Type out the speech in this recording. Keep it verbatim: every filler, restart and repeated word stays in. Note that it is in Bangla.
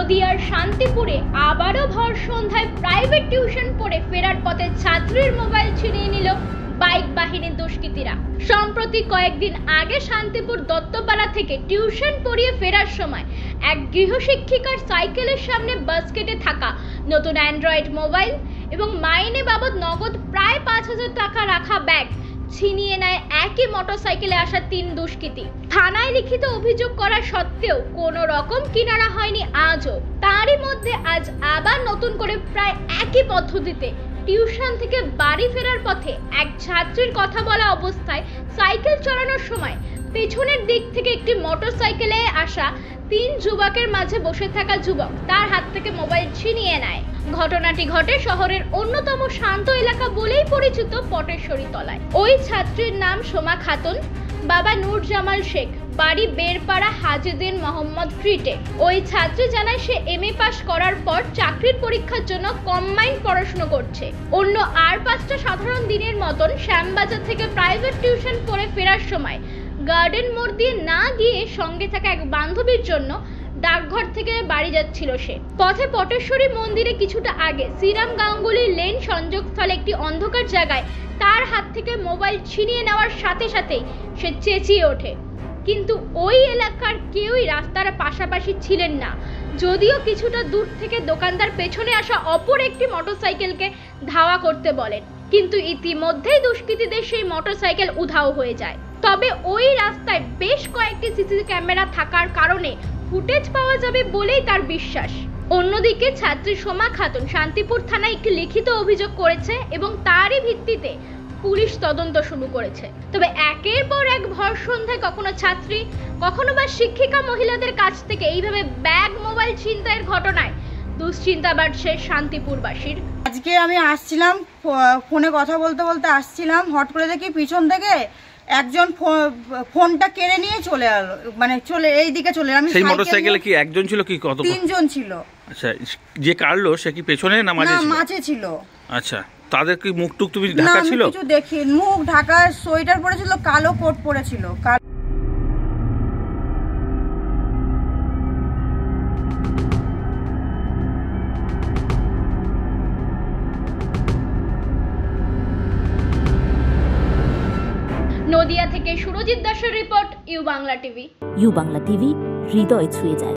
নদিয়ার শান্তিপুরে আবারও ভর সন্ধ্যায় প্রাইভেট টিউশন পড়ে ফেরার পথে ছাত্রীর মোবাইল ছিনিয়ে নিল বাইক বাহিনীর দুষ্কৃতীরা। সম্প্রতি কয়েকদিন আগে শান্তিপুর দত্তপাড়া থেকে টিউশন পড়িয়ে ফেরার সময় এক গৃহশিক্ষিকার সাইকেলের সামনে বাস্কেটে থাকা নতুন অ্যান্ড্রয়েড মোবাইল এবং মাইনে বাবদ নগদ প্রায় পাঁচ হাজার টাকা রাখা ব্যাগ ছিনিয়ে নেয় একই মোটরসাইকেলে আসা তিন দুষ্কৃতী। থানায় লিখিত অভিযোগ করা সত্ত্বেও কোনো রকম কিনারা হয়নি আজও। তারই মধ্যে আজ আবার নতুন করে প্রায় একই পদ্ধতিতে টিউশন থেকে বাড়ি ফেরার পথে এক ছাত্রীর কথা বলা অবস্থায় সাইকেল চালানোর সময় পেছনের দিক থেকে একটি মোটরসাইকেলে আসা তিন যুবকের মাঝে বসে থাকা যুবক তার হাত থেকে মোবাইল ছিনিয়ে নেয়। ঘটনাটি ঘটে শহরের অন্যতম শান্ত এলাকা বলেই পরিচিত পটেশ্বরী তলায়। ওই ছাত্রীর নাম সোমা খাতুন, বাবা নূর জামাল শেখ, বাড়ি বেরপাড়া হাজিদিন মোহাম্মদ ক্রিটে। ওই ছাত্রী জানায় সে এম এ পাস করার পর চাকরির পরীক্ষার জন্য কম্বাইন্ড পড়াশোনা করছে। অন্য আর পাঁচটা সাধারণ দিনের মতন শ্যামবাজার থেকে প্রাইভেট টিউশন পড়ে ফেরার সময় গার্ডেন মোড় দিয়ে না গিয়ে সঙ্গে থাকা এক বান্ধবীর জন্য ডাকঘর থেকে বাড়ি যাচ্ছিল সে। পথে পটেশ্বরী মন্দিরে কিছুটা আগে শ্রীরাম গাঙ্গুলি লেন সংযোগস্থলে একটি অন্ধকার জায়গায় তার হাত থেকে মোবাইল ছিনিয়ে নেওয়ার সাথে সাথেই সে চেঁচিয়ে ওঠে। কিন্তু ওই এলাকার কেউই রাস্তার পাশাপাশি ছিলেন না, যদিও কিছুটা দূর থেকে দোকানদার পেছনে আসা অপর একটি মোটরসাইকেলকে ধাওয়া করতে বলেন, কিন্তু ইতিমধ্যেই দুষ্কৃতীদের সেই মোটরসাইকেল উধাও হয়ে যায়। তবে ওই রাস্তায় বেশ কয়েকটি সিসি ক্যামেরা থাকার কারণে ফুটেজ পাওয়া যাবে বলেই তার বিশ্বাস। অন্যদিকে ছাত্রী সোমা খাতুন শান্তিপুর থানায় একটি লিখিত অভিযোগ করেছে এবং তারই ভিত্তিতে পুলিশ তদন্ত শুরু করেছে। তবে একের পর এক ভর সন্ধ্যায় কখনো ছাত্রী কখনো বা শিক্ষিকা মহিলাদের কাছ থেকে এইভাবে ব্যাগ মোবাইল ছিনতাইয়ের ঘটনায় দুশ্চিন্তা বাড়ছে শান্তিপুরবাসীর। আজকে আমি আসছিলাম, ফোনে কথা বলতে বলতে আসছিলাম, হট করে দেখি পিছন থেকে একজন ফোনটা কেড়ে নিয়ে চলে এলো, মানে চলে এই দিকে চলে এলো। সেই মোটরসাইকেলে কি একজন ছিল কি কত? তিনজন ছিল। আচ্ছা, যে কাটলো সে কি পেছনে না মাঝে ছিল? মাঝে ছিল। আচ্ছা, তাদের কি মুখ টুক তুমি ঢাকা ছিল? না, কিছু দেখি, মুখ ঢাকা, সোয়েটার পরেছিল, কালো কোট পরেছিল। নদিয়া থেকে সুরজিৎ দাসের report, U Bangla TV. U Bangla TV হৃদয় ছুঁয়ে যায়।